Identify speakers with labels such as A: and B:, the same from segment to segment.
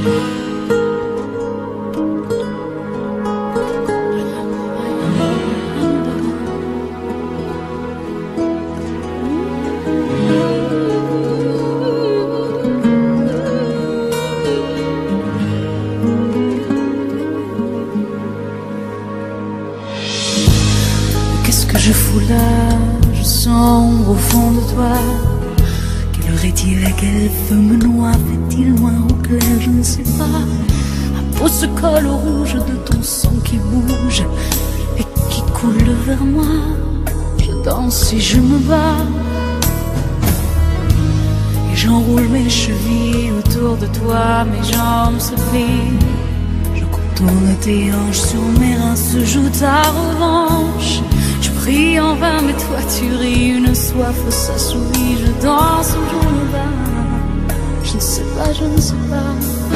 A: Qu'est-ce que je fous là? Je sombre au fond de toi. Quelle heure est-il et quel feu me noie? Fait-il loin ou clair? Je ne sais pas. À peau ce col rouge de ton sang qui bouge et qui coule vers moi. Je danse et je me bats et j'enroule mes chevilles autour de toi. Mes jambes se plient. Je contourne tes hanches. Sur mes reins se joue ta revanche. Je prie en vain, mais toi tu ris. Une soif s'assouvit. Je danse ou je me bats. Je ne sais pas, je ne sais pas.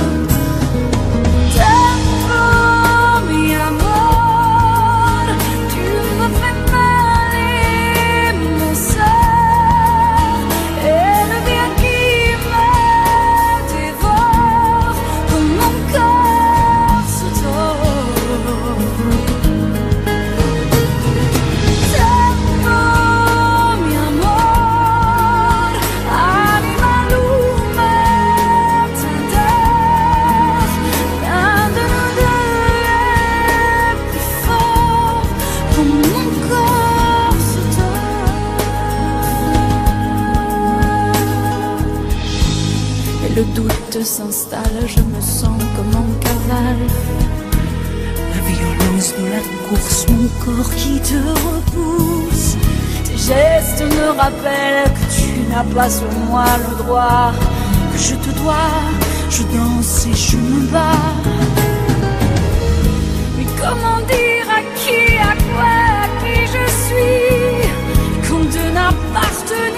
A: Tempo, mi amor, tu me fais mal et mon sort. Et le bien qui me dévore, comme mon corps se tord. Le doute s'installe, je me sens comme en cavale. La violence de la course, mon corps qui te repousse. Tes gestes me rappellent que tu n'as pas sur moi le droit. Que je te dois, je danse et je me bats. Mais comment dire à qui, à quoi, à qui je suis? Quand de n'appartenir